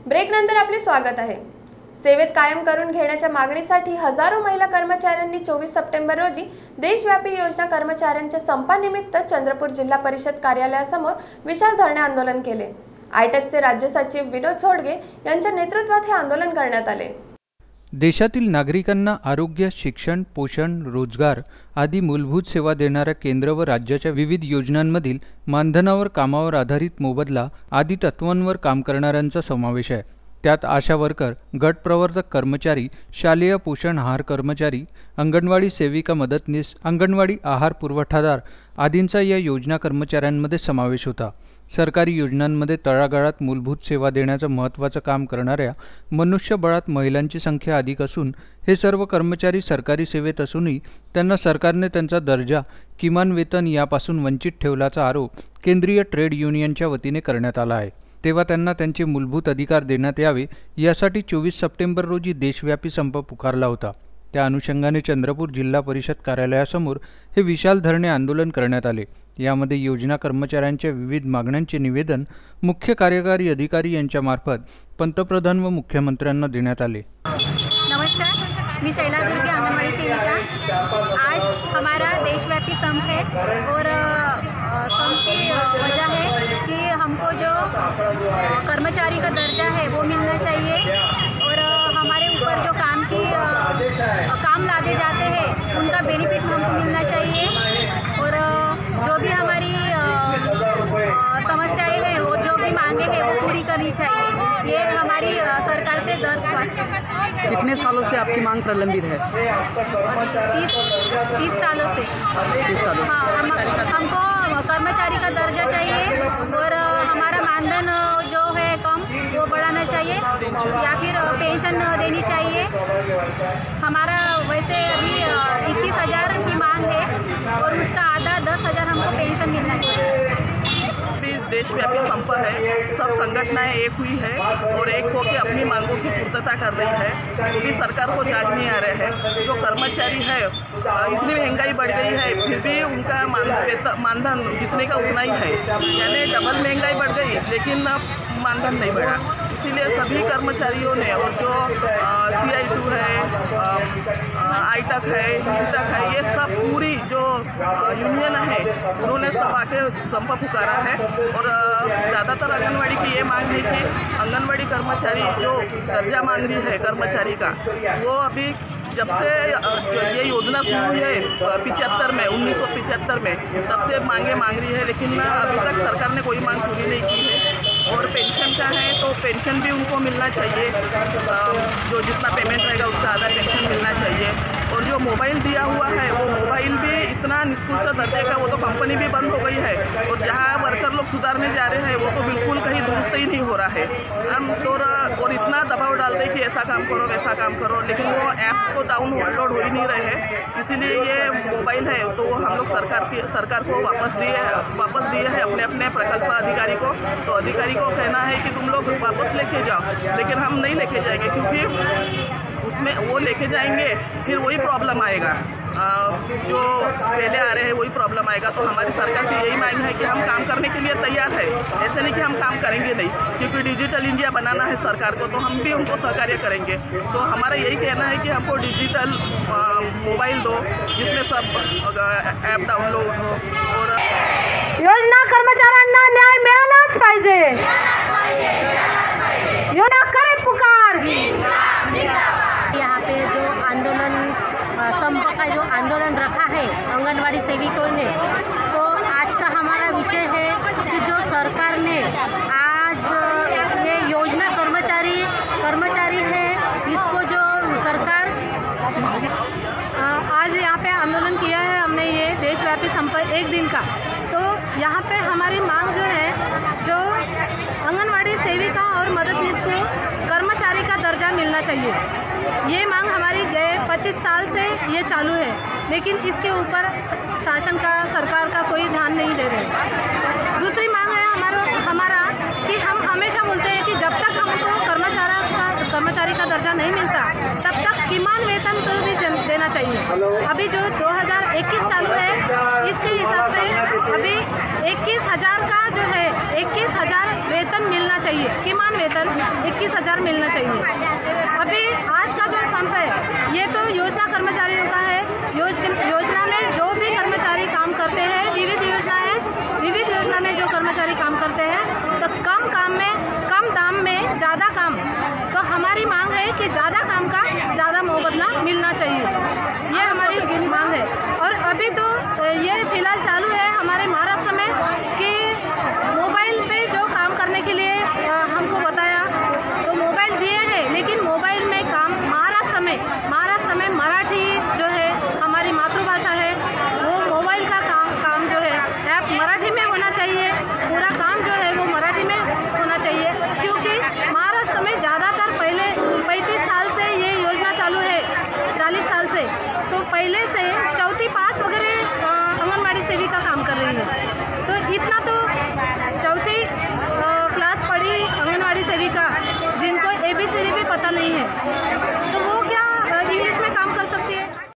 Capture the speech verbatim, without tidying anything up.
ब्रेकनंतर आपले स्वागत आहे। सेवेत कायम करून घेण्याच्या मागणीसाठी हजारो महिला कर्मचाऱ्यांनी चोवीस सप्टेंबर रोजी देशव्यापी योजना कर्मचाऱ्यांच्या संपानिमित्त चंद्रपूर जिल्हा परिषद कार्यालयासमोर विशाल धरणे आंदोलन केले। आयटेकचे राज्य सचिव विनोद झोडगे यांच्या नेतृत्वात हे आंदोलन करण्यात आले। देशातील नागरिकांना आरोग्य, शिक्षण, पोषण, रोजगार आदी मूलभूत सेवा देणाऱ्या केंद्र व राज्याच्या विविध योजनांमधील मानधनावर कामावर आधारित मोबदला आदी तत्वांवर काम करणाऱ्यांचा समावेश आहे। त्यात आशा वर्कर, गट प्रवर्तक कर्मचारी, शालेय पोषण आहार कर्मचारी, अंगणवाडी सेविका मदतनीस, अंगणवाडी आहार पुरवठादार आदींचा या योजना कर्मचाऱ्यांमध्ये समावेश होता। सरकारी योजनांमध्ये तळागाळात मूलभूत सेवा देण्याचं महत्त्वाचं काम करणाऱ्या मनुष्यबळात महिलांची संख्या अधिक असून हे सर्व कर्मचारी सरकारी सेवेत असूनही त्यांना सरकारने त्यांचा दर्जा, किमान वेतन यापासून वंचित ठेवल्याचा आरोप केंद्रीय ट्रेड युनियनच्या वतीने करण्यात आला आहे। तेव्हा त्यांना त्यांचे मूलभूत अधिकार देण्यात यावे यासाठी चोवीस सप्टेंबर रोजी देशव्यापी संप पुकारला होता। त्या अनुषंगाने चंद्रपूर जिल्हा परिषद कार्यालयासमोर हे विशाल धरणे आंदोलन करण्यात आले। यामध्ये योजना कर्मचाऱ्यांच्या विविध मागण्यांचे निवेदन मुख्य कार्यकारी अधिकारी यांच्या मार्फत पंतप्रधान व मुख्यमंत्र्यांना देण्यात आले। नमस्कार, मैं शैला दुर्गे, आंगनबाड़ी सेविका। आज हमारा देशव्यापी संप है और संप की वजह है कि हमको जो कर्मचारी का दर्जा है वो मिलना चाहिए और हमारे ऊपर जो काम की काम लादे जाते हैं उनका बेनिफिट हमको मिलना चाहिए और जो भी हमारी समस्याएं हैं और जो भी मांगे हैं वो पूरी करनी चाहिए। ये हमारी सरकार से दरख्वास्त। कितने सालों से आपकी मांग प्रलंबित है? तीस तीस सालों से। तीस सालों से। हाँ, हम, हमको कर्मचारी का दर्जा चाहिए और हमारा मानधन जो है कम वो बढ़ाना चाहिए या फिर पेंशन देनी चाहिए। हमारा वैसे अभी इक्कीस हज़ार की मांग है और उसका आधा दस हज़ार हमको पेंशन मिलना चाहिए। देशव्यापी संप है, सब संगठनाएं एक हुई है और एक होकर अपनी मांगों की पूर्तता कर रही है। क्योंकि सरकार को जाग नहीं आ रहे हैं, जो कर्मचारी है इतनी महंगाई बढ़ गई है फिर भी उनका मानधन जितने का उतना ही है, यानी डबल महंगाई बढ़ गई लेकिन मानधन नहीं बढ़ा। इसीलिए सभी कर्मचारियों ने और जो सी आई टू है, आईटक है, हिंटक है, ये सब पूरी जो यूनियन है उन्होंने सब आके संप पुकारा है और ज़्यादातर आंगनवाड़ी की ये मांग है कि आंगनवाड़ी कर्मचारी जो दर्जा मांग रही है कर्मचारी का, वो अभी जब से ये योजना शुरू है पिचहत्तर में उन्नीस सौ पिचहत्तर में तब से मांगे मांग रही है, लेकिन अभी तक सरकार ने कोई मांग पूरी नहीं की है। और पेंशन का है तो पेंशन भी उनको मिलना चाहिए, जो जितना पेमेंट रहेगा उसका आधा पेंशन मिलना चाहिए। और जो मोबाइल दिया हुआ है वो मोबाइल भी इतना निष्कृष्ट दर्जे का, वो तो कंपनी भी बंद हो गई है और जहाँ वर्कर लोग सुधारने जा रहे हैं वो तो बिल्कुल कहीं दुरुस्त ही नहीं हो रहा है। हम तो और इतना दबाव डालते हैं कि ऐसा काम करो वैसा काम करो, लेकिन वो ऐप तो डाउनलोड हो ही नहीं रहे हैं। इसीलिए ये मोबाइल है तो हम लोग सरकार की सरकार को वापस दिए वापस दिए हैं अपने अपने प्रकल्प अधिकारी को। तो अधिकारी को कहना है कि तुम लोग वापस लेके जाओ, लेकिन हम नहीं लेके जाएंगे क्योंकि उसमें वो लेके जाएंगे फिर वही प्रॉब्लम आएगा, जो पहले आ रहे हैं वही प्रॉब्लम आएगा। तो हमारी सरकार से यही मांग है कि हम काम करने के लिए तैयार है, ऐसे नहीं कि हम काम करेंगे नहीं, क्योंकि डिजिटल इंडिया बनाना है सरकार को तो हम भी उनको सहकार्य करेंगे। तो हमारा यही कहना है कि हमको डिजिटल मोबाइल दो जिसमें सब ऐप डाउनलोड हो और योजना कर्मचाऱ्यांना न्याय मिळालाच पाहिजे। योजना करे पुकार। यहाँ पे जो आंदोलन संप का जो आंदोलन रखा है आंगनवाड़ी सेविकों ने, तो आज का हमारा विषय है कि जो सरकार ने आज ये योजना कर्मचारी कर्मचारी है इसको जो सरकार आज यहाँ पे आंदोलन किया है हमने, ये देशव्यापी संप एक दिन का। तो यहाँ पे हमारी मांग जो है, जो आंगनवाड़ी सेविका और मददनीस को कर्मचारी का दर्जा मिलना चाहिए, ये मांग हमारी गए पच्चीस साल से ये चालू है, लेकिन इसके ऊपर शासन का सरकार का कोई ध्यान नहीं दे रहे। दूसरी मांग है हमारा हमारा कि हम हमेशा बोलते हैं कि जब तक हमको कर्मचारी का कर्मचारी कर्मचारी का दर्जा नहीं मिलता तब तक किमान वेतन तो भी देना चाहिए। अभी जो दो हज़ार इक्कीस चालू है इसके हिसाब से अभी इक्कीस हज़ार का जो है इक्कीस हज़ार वेतन मिलना चाहिए, किमान वेतन इक्कीस हज़ार मिलना चाहिए। अभी आज का जो संप है ये तो योजना कर्मचारियों का है। योजना में जो भी कर्मचारी काम करते हैं, विविध योजना है, विविध योजना में जो कर्मचारी काम करते हैं तो कम काम में कम दाम में ज़्यादा काम, तो हमारी मांग है कि ज़्यादा काम का ज़्यादा मुआवजा मिलना चाहिए, ये हमारी मांग है। और अभी तो ये फिलहाल चालू है हमारे महाराष्ट्र में कि मोबाइल पे जो काम करने के लिए हमको बताया तो मोबाइल दिए हैं, लेकिन मोबाइल में काम महाराष्ट्र में महाराष्ट्र में मराठी जो है हमारी मातृभाषा है, वो मोबाइल का काम काम जो है ऐप मराठी में होना चाहिए, पूरा काम जो है वो मराठी में होना चाहिए। क्योंकि महाराष्ट्र में ज़्यादातर पहले पैंतीस साल से ये योजना चालू है, चालीस साल से, तो पहले से चौथी पास वगैरह आंगनबाड़ी सेविका काम कर रही है। तो इतना तो चौथी क्लास पढ़ी आंगनबाड़ी सेविका जिनको ए बी सी डी भी पता नहीं है